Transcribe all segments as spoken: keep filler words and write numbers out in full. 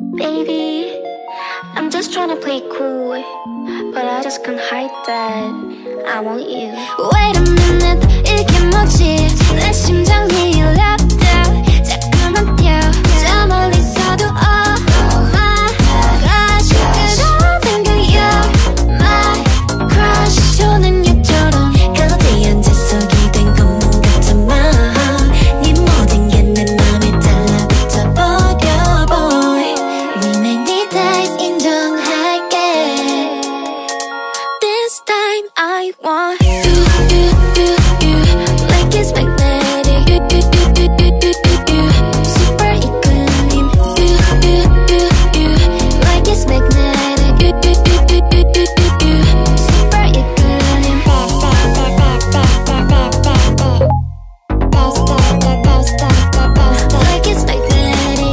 Baby, I'm just trying to play cool, but I just can't hide that I want you. Wait a minute, 이게 뭐지? 내 심장이 랍다 자꾸만 뛰어 저 멀리서도 oh my gosh 그런 생각이야 my crush 저는 얘처럼 거대한 재석이 된 것만 같지만 네 모든 게 내 맘에 달라붙어 버려 boy Remake 네 days 인정할게 This time I want you, you, you, you Like it's magnetic You, you, you, you, you, you, you Super equilibrium You, you, you, you Like it's magnetic You, you, you, you, you, you, you Super equilibrium Like it's magnetic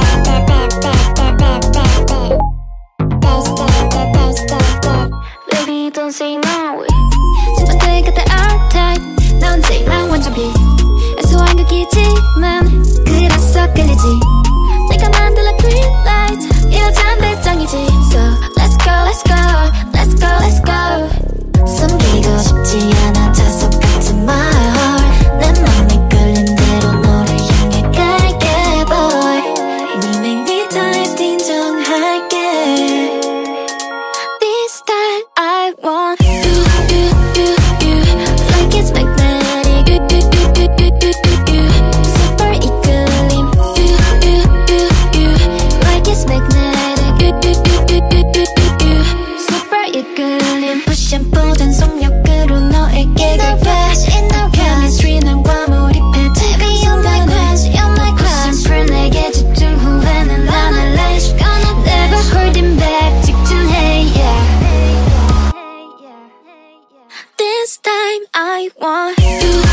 Baby, don't say no. 친구들 곁에 R-Type 나 언제나 완전 B 애소한 극이지만 그래서 끌리지 내가 만들어 green light 이 여잔 배짱이지 So let's go let's go let's go let's go 숨기고 싶지 않아 자석 같은 my heart 내 맘에 끌린 대로 너를 향해 갈게 boy Remake 네 taste 인정할게 This time I want you, you, you, you Like it's magnetic You, you, you, you, you, you, you Super equilibrium You, you, you, you Like it's magnetic You, you, you, you, you, you, you Super equilibrium Push and pull 전속력으로 너에게 갈게 Chemistry 난과 몰입해 Baby you're my crush, you're my crush Push and pull 내게 집중 후회는 난 할래 Never holding back 직진해 yeah This time I want you